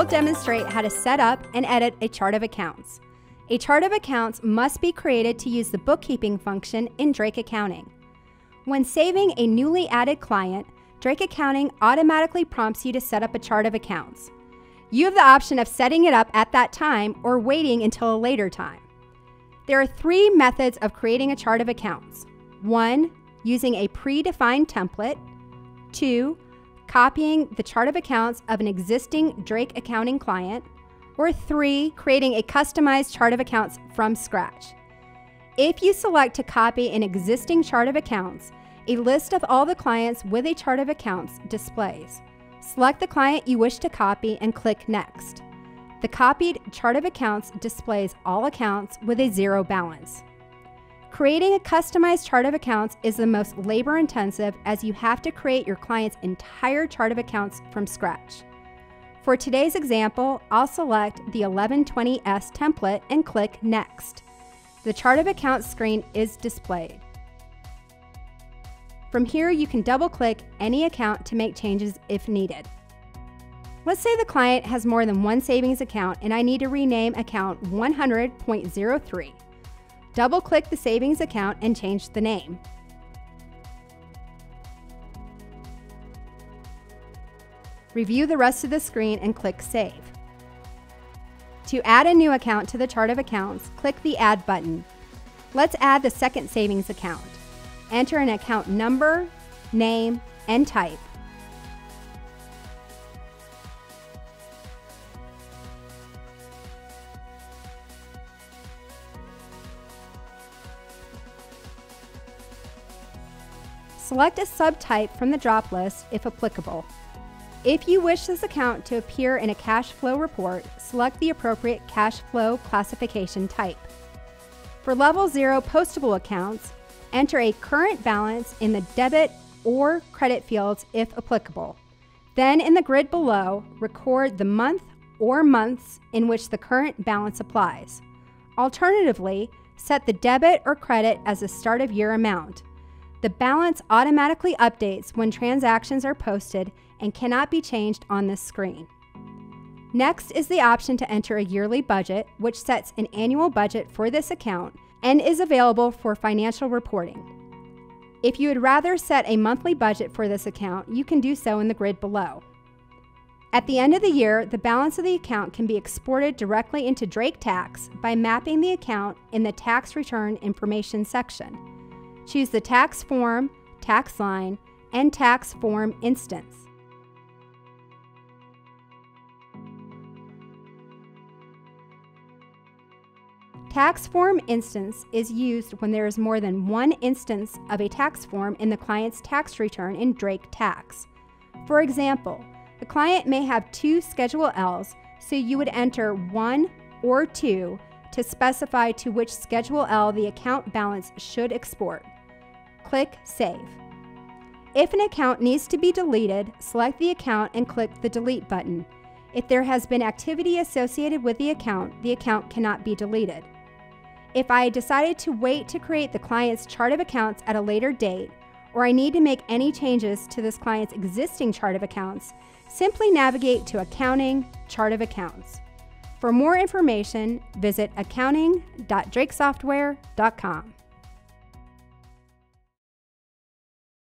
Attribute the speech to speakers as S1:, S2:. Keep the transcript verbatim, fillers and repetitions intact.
S1: will demonstrate how to set up and edit a chart of accounts. A chart of accounts must be created to use the bookkeeping function in Drake Accounting. When saving a newly added client, Drake Accounting automatically prompts you to set up a chart of accounts. You have the option of setting it up at that time or waiting until a later time. There are three methods of creating a chart of accounts. One, using a predefined template. Two, copying the chart of accounts of an existing Drake Accounting client. Or three, creating a customized chart of accounts from scratch. If you select to copy an existing chart of accounts, a list of all the clients with a chart of accounts displays. Select the client you wish to copy and click Next. The copied chart of accounts displays all accounts with a zero balance. Creating a customized chart of accounts is the most labor-intensive, as you have to create your client's entire chart of accounts from scratch. For today's example, I'll select the eleven twenty S template and click Next. The chart of accounts screen is displayed. From here, you can double-click any account to make changes if needed. Let's say the client has more than one savings account and I need to rename account one hundred point zero three. Double-click the savings account and change the name. Review the rest of the screen and click Save. To add a new account to the chart of accounts, click the Add button. Let's add the second savings account. Enter an account number, name, and type. Select a subtype from the drop list if applicable. If you wish this account to appear in a cash flow report, select the appropriate cash flow classification type. For level zero postable accounts, enter a current balance in the debit or credit fields if applicable. Then in the grid below, record the month or months in which the current balance applies. Alternatively, set the debit or credit as the start of year amount. The balance automatically updates when transactions are posted and cannot be changed on this screen. Next is the option to enter a yearly budget, which sets an annual budget for this account and is available for financial reporting. If you would rather set a monthly budget for this account, you can do so in the grid below. At the end of the year, the balance of the account can be exported directly into Drake Tax by mapping the account in the Tax Return Information section. Choose the tax form, tax line, and tax form instance. Tax form instance is used when there is more than one instance of a tax form in the client's tax return in Drake Tax. For example, the client may have two Schedule L's, so you would enter one or two to specify to which Schedule L the account balance should export. Click Save. If an account needs to be deleted, select the account and click the Delete button. If there has been activity associated with the account, the account cannot be deleted. If I decided to wait to create the client's chart of accounts at a later date, or I need to make any changes to this client's existing chart of accounts, simply navigate to Accounting, Chart of Accounts. For more information, visit accounting dot drake software dot com.